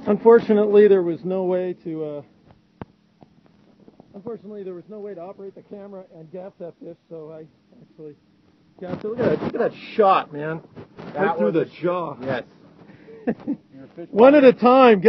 Unfortunately, there was no way to operate the camera and gas that fish, so I actually gassed it. Look at that shot, man! Right through the jaw. Yes. One at a time.